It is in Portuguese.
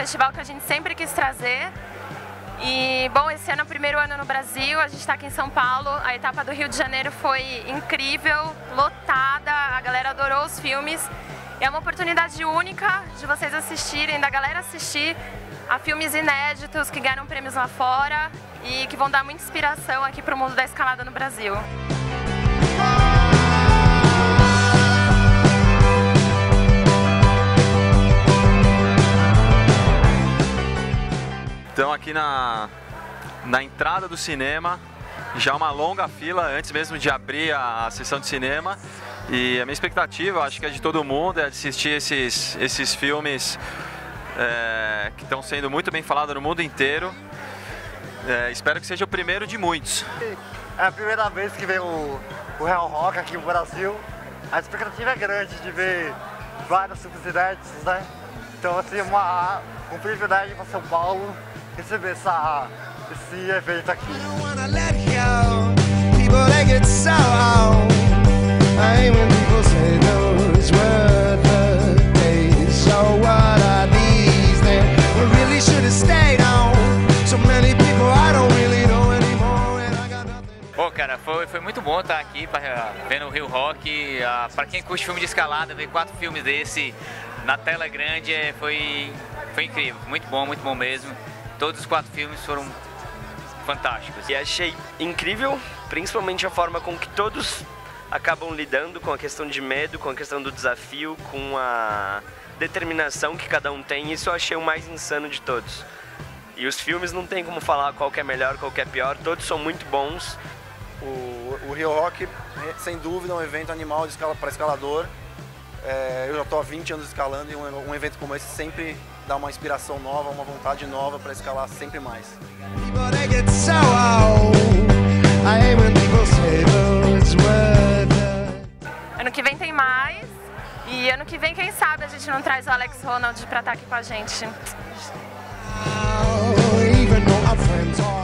festival que a gente sempre quis trazer. E, bom, esse ano é o primeiro ano no Brasil, a gente está aqui em São Paulo. A etapa do Rio de Janeiro foi incrível, lotada, a galera adorou os filmes. É uma oportunidade única de vocês assistirem, da galera assistir a filmes inéditos que ganharam prêmios lá fora e que vão dar muita inspiração aqui para o mundo da escalada no Brasil. Então aqui na entrada do cinema, já uma longa fila antes mesmo de abrir a sessão de cinema. E a minha expectativa, acho que é de todo mundo, é de assistir esses filmes que estão sendo muito bem falados no mundo inteiro. Espero que seja o primeiro de muitos. É a primeira vez que vem o Real Rock aqui no Brasil. A expectativa é grande de ver vários filmes inéditos, né? Então, assim, um privilégio para São Paulo receber esse evento aqui. Pô, cara, foi muito bom estar aqui vendo o Rio Rock. Para quem curte filme de escalada, ver 4 filmes desse na tela grande foi incrível, muito bom mesmo. Todos os 4 filmes foram fantásticos. E achei incrível, principalmente a forma com que todos acabam lidando com a questão de medo, com a questão do desafio, com a determinação que cada um tem. Isso eu achei o mais insano de todos. E os filmes não tem como falar qual que é melhor, qual que é pior, todos são muito bons. O Rio Rock, sem dúvida, é um evento animal para escalador. Eu já estou há 20 anos escalando e um evento como esse sempre dá uma inspiração nova, uma vontade nova para escalar sempre mais. Ano que vem tem mais, e ano que vem, quem sabe, a gente não traz o Alex Honnold para estar aqui com a gente.